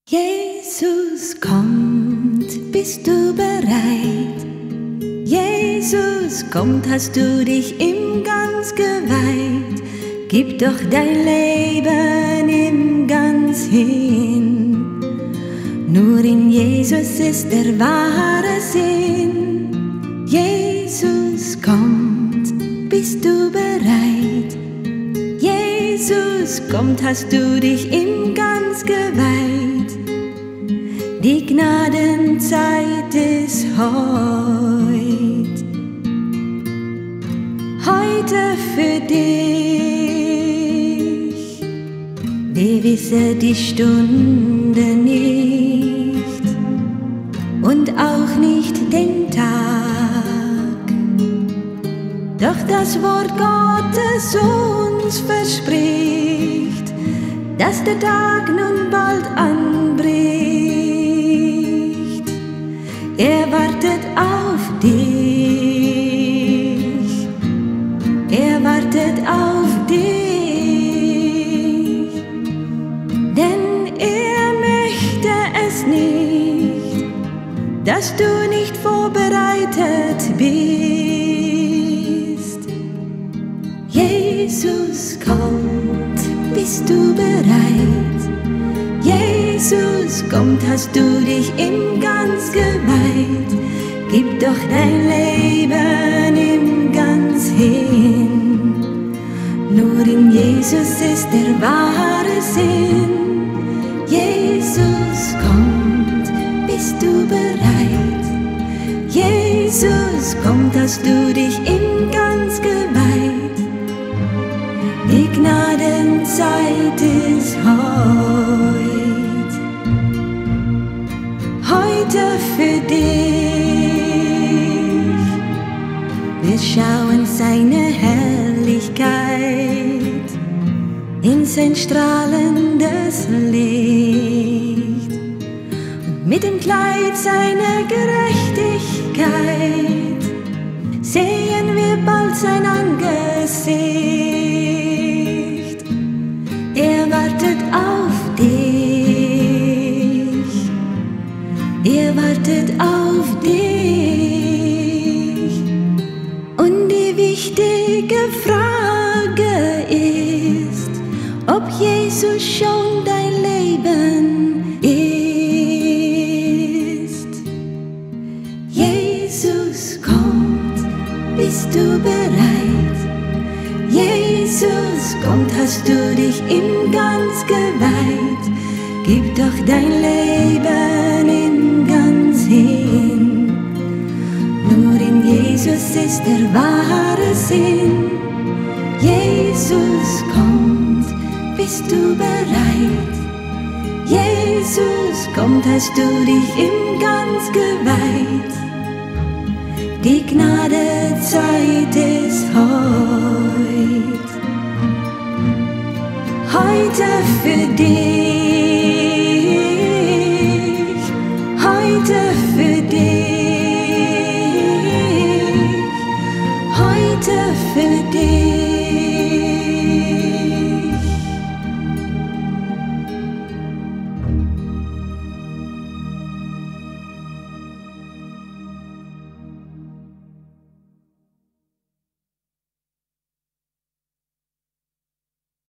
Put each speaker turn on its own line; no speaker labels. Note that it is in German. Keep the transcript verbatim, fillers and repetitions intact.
Jesus kommt, bist du bereit? Jesus kommt, hast du dich ihm ganz geweiht? Gib doch dein Leben ihm ganz hin. Nur in Jesus ist der wahre Sinn. Jesus kommt, bist du bereit? Jesus kommt, hast du dich ihm ganz geweiht? Die Gnadenzeit ist heut, heute für dich. Wir wissen die Stunde nicht und auch nicht den Tag. Doch das Wort Gottes uns verspricht, dass der Tag nun bald anbricht. Er wartet auf dich, er wartet auf dich, denn er möchte es nicht, dass du nicht vorbereitet bist. Jesus kommt, bist du bereit? Jesus kommt, hast du dich ihm ganz geweiht? Gib doch dein Leben ihm ganz hin. Nur in Jesus ist der wahre Sinn. Jesus kommt, bist du bereit? Jesus kommt, hast du dich ihm ganz geweiht? Die Gnadenzeit ist heut, heute für dich. Wir schauen seine Herrlichkeit in sein strahlendes Licht und mit dem Kleid seiner Gerechtigkeit sehen wir bald sein Angesicht. Er wartet auf dich, er wartet auf dich. Und die wichtige Frage ist, ob Jesus schon dein Leben ist. Jesus kommt, bist du bereit? Jesus kommt, hast du dich ihm ganz geweiht? Gib doch dein Leben ihm ganz hin. Nur in Jesus ist der wahre Sinn. Jesus kommt, bist du bereit? Jesus kommt, hast du dich ihm ganz geweiht? Die Gnadezeit ist heut, heute für dich.